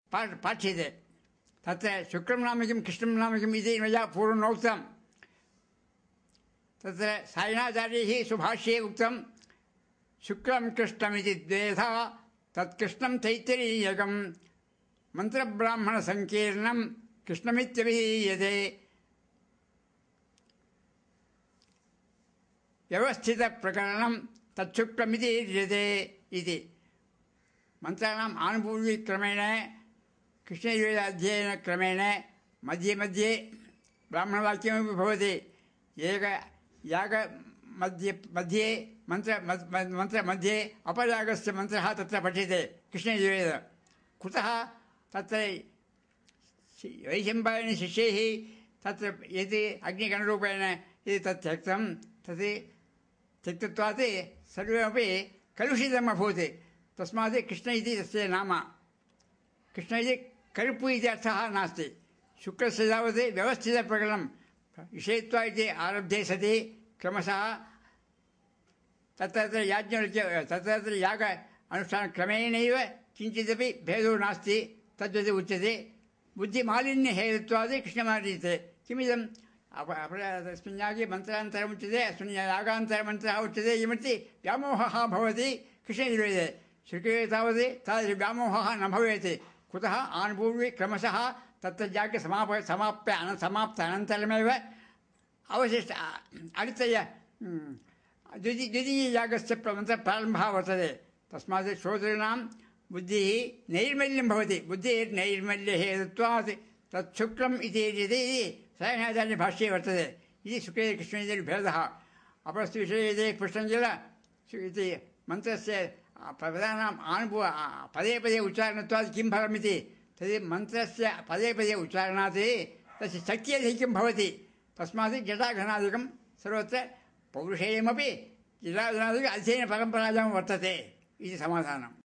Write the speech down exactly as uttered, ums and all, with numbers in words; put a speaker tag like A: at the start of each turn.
A: पाठ्यते तत्र शुक्रं नाम किं कृष्णं नाम किम् इति मया पूर्वं नोक्तं तत्र सायणाचार्यैः सुभाष्ये उक्तं शुक्लं कृष्णमिति द्वेधा तत्कृष्णं तैत्तिरीयकं मन्त्रब्राह्मणसङ्कीर्णं कृष्णमित्यभिधीयते व्यवस्थितप्रकरणं तच्छुक्लमिति इत्यते इति मन्त्राणाम् आनुपूर्विक्रमेण कृष्णयजुर्वेदाध्ययनक्रमेण मध्ये मध्ये ब्राह्मणवाक्यमपि भवति एक याग मध्ये मध्ये मन्त्र मन्त्रमध्ये अपरागस्य मन्त्रः तत्र पठ्यते कृष्णयजुर्वेद कुतः तत्र वैशम्पायनशिष्यैः तत्र यदि अग्निगणरूपेण यदि तत् त्यक्तं तत् त्यक्तत्वात् सर्वमपि कलुषितम् अभूत् तस्मात् कृष्ण इति तस्य नाम कृष्ण इति करुप्पु इति अर्थः नास्ति शुक्लस्य तावत् व्यवस्थितप्रकरणं विषयत्वा इति आरब्धे सति क्रमशः तत्र तत्र याज्ञवल्क्य तत्र तत्र याग अनुष्ठानक्रमेणैव किञ्चिदपि भेदो नास्ति तद्वत् उच्यते बुद्धिमालिन्यहेतुत्वात् कृष्णमालीयते किमिदम् तस्मिन् यागे मन्त्रान्तरम् उच्यते अस्मिन् यागान्तरमन्त्रः उच्यते इमर्ति व्यामोहः भवति कृष्णयजुर्वेदे शुक्ले तावत् तादृश व्यामोहः न भवेत् कुतः आनुपूर्वी क्रमशः तत्र यागे समाप समाप्य अन समाप्त अनन्तरमेव अवशिष्ट अडितय द्वितीय द्वितीययागस्य मन्त्रप्रारम्भः वर्तते तस्मात् श्रोतॄणां बुद्धिः नैर्मल्यं भवति बुद्धिर्नैर्मल्यहेतुत्वात् तच्छुक्लम् इति सायणाचार्यभाष्ये वर्तते इति शुक्ले कृष्णयजुर्भेदः अपरस्य विषये यदि पृष्टं किल इति मन्त्रस्य पदानाम् आनुभव पदे पदे उच्चारणत्वात् किं फलमिति तद् मन्त्रस्य पदे पदे उच्चारणात् तस्य शक्त्यधिकं भवति तस्मात् जटाघनादिकं सर्वत्र पौरुषेयमपि जटाघनादिकम् अध्ययनपरम्परायां वर्तते इति समाधानम्।